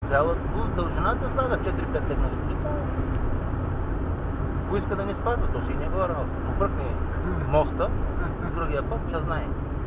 дължината слага 4-5 легнали полицаи. Ако иска да не спазва, то си и негова работа. Но въркне моста, другия път ще знае.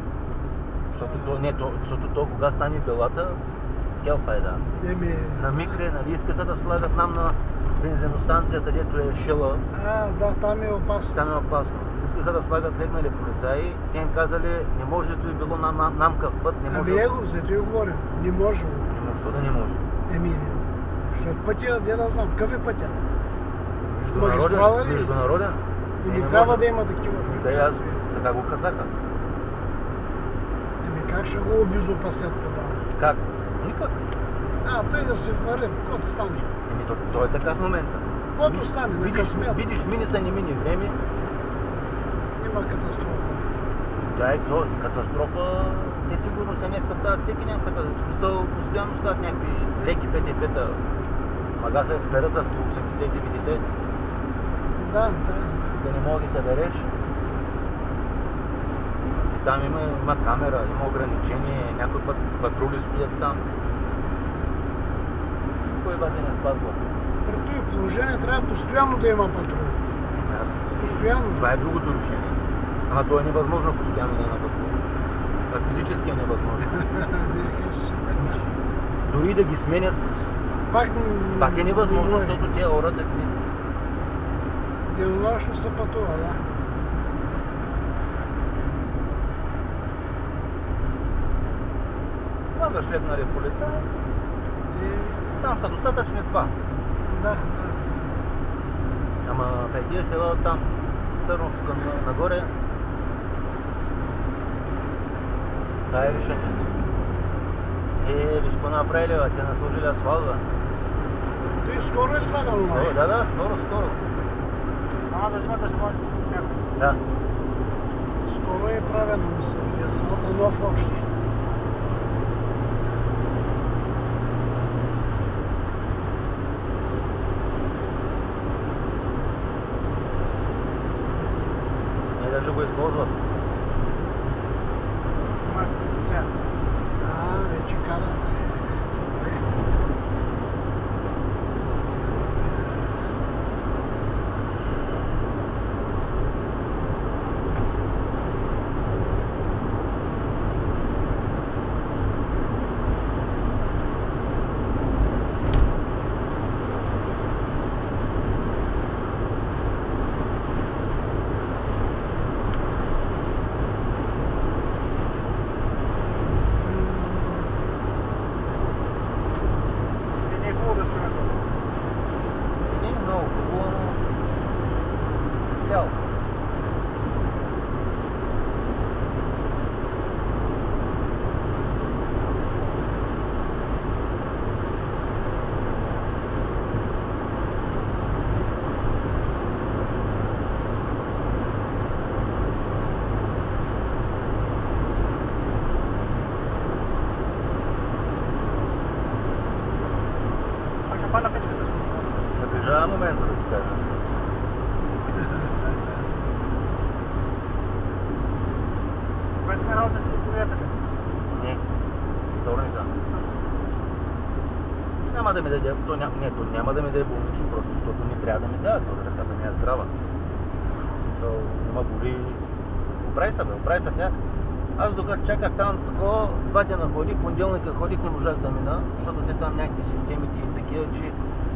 Защото то кога стане белата, келфа е да. На Микре, нали, искаха да слагат нам на бензиностанцията, дето е Шела. Да, там е опасно. Там е опасно. Искаха да слагат легнали полицаи, те им казали, не може, то е било намкав път, не може. Зато и говорим, не може. Защо да не може? Защото пътя, де да знам, какъв е пътя? Международен. И не трябва да има такива. Така го казаха. Как ще го обезопасят тогава? Как? Никак. Тъй да се върне, каквото стане. То е така в момента. Каквото стане, на късмет. Видиш, мини са, не мини време. Има катастрофа. Да, катастрофа. Те сигурно се днеска стават всеки някаква. В смисъл, постоянно стават някакви леки ПТП-та. Мага се сперат с по 80-90. Да. Да не мога да ги събереш. Там има камера, има ограничение, някой път патрули стоят там. Кой бати не спазва? При това положение трябва постоянно да има патрули. Постоянно. Това е другото решение. Ама то е невъзможно постоянно да има патрули. Физически е невъзможно. Дори да ги сменят, пак е невъзможно, защото тия хора денонощно се пътува, да. Слагаш легнали полицаи и там са достатъчни два. Да. Ама в тия села там, Търновска нагоре, това е решението. Виж какво направили, те наслужили асфалта. Той скоро е слагано, май? Да, скоро. Да измъташ младица от някой. Да. Скоро е правено, мисля, асфалта нов още. Ще го използват. Аз съм ентузиаст. Вече карате. Наближава момента, да ти кажа. Кога си на работата и проверката? Не, вторника. Няма да ми даде, то няма да ми даде болнично, просто защото не трябва да ми дава, то ръката ми е здрава. Нема боли. Оправи се тя. Аз докато чаках там такова, 2 дена ходих, понеделника ходих, не можах да мина, защото те там някакви системите и такива, че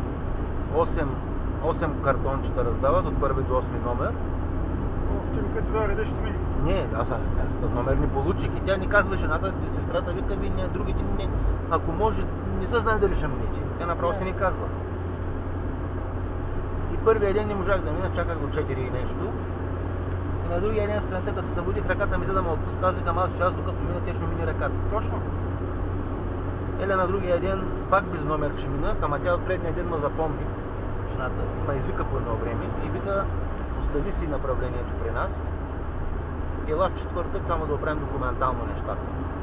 8 картончета раздават от първи до 8 номер. Ти го като дойде, ще мини? Не, аз номер не получих и тя ни казва жената, сестрата вика, вие другите не, ако може, не се знае дали ще минете. Тя направо си ни казва. И първия ден не можах да мина, чаках до 4 и нещо. И на другия ден сутринта, като се събудих, ръката ми за да ме отпуска, аз викам, аз докато мина, те ще мини ръката. Точно. На другия ден пак без номер ще минах, ама тя от предния ден ме запомни. Жената ме извика по едно време и вика, остави си направлението при нас. Ела в четвъртък, само да оправим документално нещата.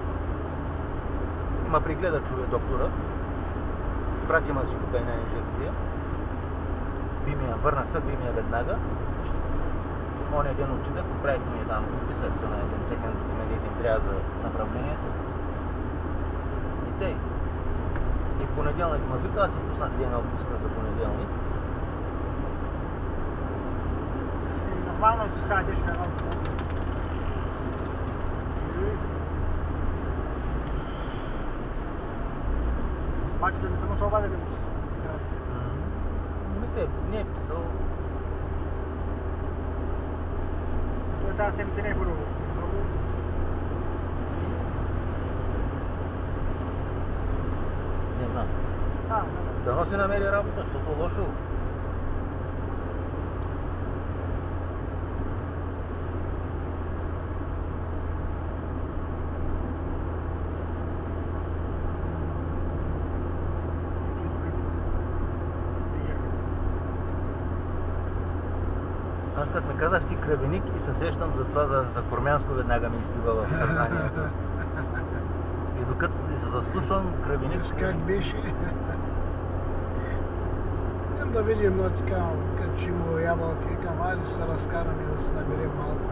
Ма пригледа доктора, прати ме да си купя една инжекция. Върнах се, би ми я веднага. Оня ден отидах, отправихме и там, подписах се на един техен документ, им трябва за направлението. И тъй. И в понеделник ме вика, аз си пуснах една отпуска за понеделник. Нормално ти става тежка работа. Пачо да не съм се обадили. Не е писал. Той тази седмица не е хубаво. Не знам. Да. Дано си намери работа, защото лошо. Аз като ми казах ти кръвеник и се сещам за това, за Кормянско веднага ми изпива в съзнанието. И докато се заслушвам кръвеник... Как беше? Идем да видим, но така, като ще има ябълки, викам, айде се разкараме да се наберем малко.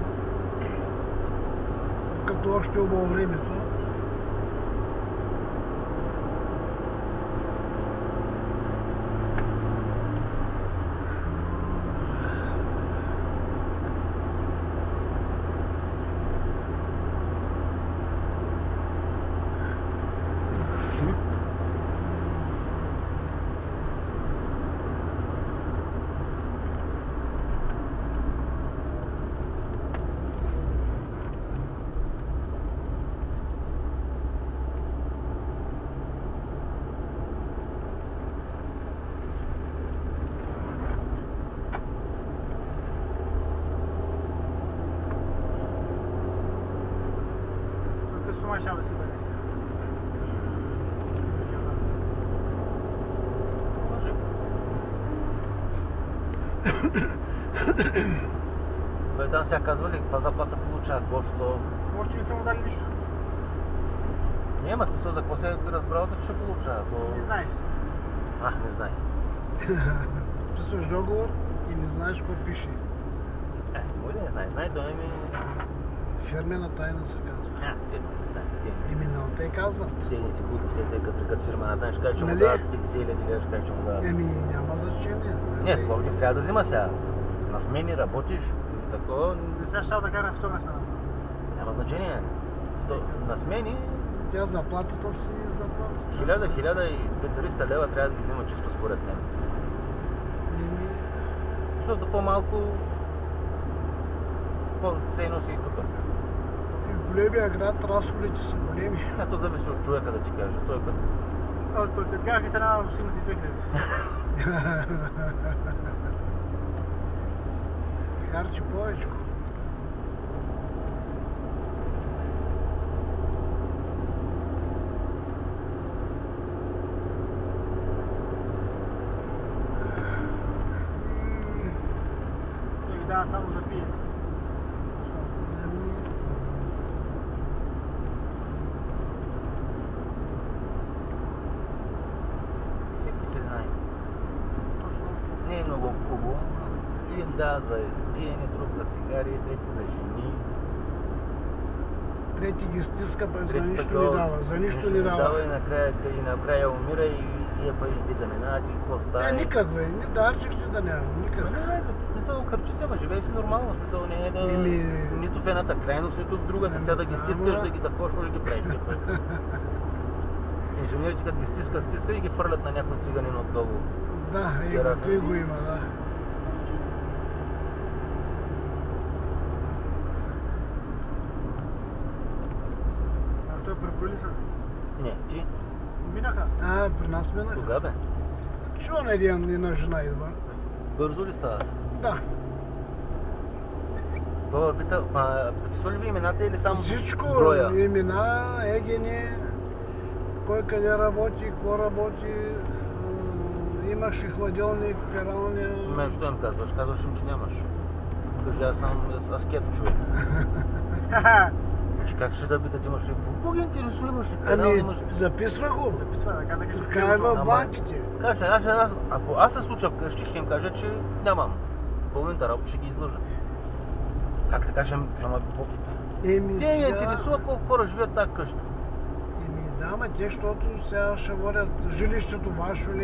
Като още убаво времето. Așa vă se bănesc. Băi, dar se казвали каква заплата получава, какво, що... Още не са му дали нищо. Няма смисъл, за какво се е разбрал да ще получава, то... Не знае. Не знае. Писваш договор и не знаеш какво пише. Мой да не знае, знае, той ми... Фирмена тайна се казва. Фирмена тайна. Именно те казват. Дейните глупости, те като прекат фирмена тайна, ще кажа, че му Нали? дават 50 000 лева, ще кажа, че му дават. Няма значение. Не, в Пловдив трябва да взима сега. На смени работиш, такова... Сега ще да кара втора смена. Няма значение. На смени... Тя заплатата си е заплата. 1000-1300 лева трябва да ги взима чисто според мен. Защото по-малко... Се носи и тук. В големия град разходите са големи. То зависи от човека да ти каже. Той като... Като карахте трябва да си имате 2000. Харчи повечко. Той ги дава само за пие. Не е много хубаво. Един да за пиене, друг за цигари, трети за жени. Трети ги стиска, трети за нищо не дава. За нищо не дава. И накрая умира и тия пари ти заминават и какво става. Никак бе, ни дарчик ще да няма, никак. В смисъл, харчи се, живей си нормално, в смисъл не е да... Нито в едната крайност, нито в другата, сега да ги стискаш, да ги такова, да ги правиш. Пенсионерите като ги стискат и ги фърлят на някой циганин отдолу. Да, и го има, да. А той преброили са? Не, ти? Минаха? При нас минаха. Кога бе? Чува на една жена идва. Бързо ли става? Да. Баба пита, записва ли ви имената или само всичко, броя? Всичко, имена, егени, кой къде работи, какво работи, имаш ли хладилник, пералня. Мен що им казваш? Казваш им, че нямаш. Кажи, аз съм аскет човек. Как ще да питат, имаш ли какво? Кого ги интересува, имаш ли перал, имаш ли? Записва го. Записва, да казах, че така е в банките. Каже, ако аз се случа вкъщи, ще им кажа, че нямам. Половината работа ще ги излъжа. Как така ще ме... Те не интересува колко хора живеят тази къща. Да, ама те, защото сега ще водят жилището вашето ли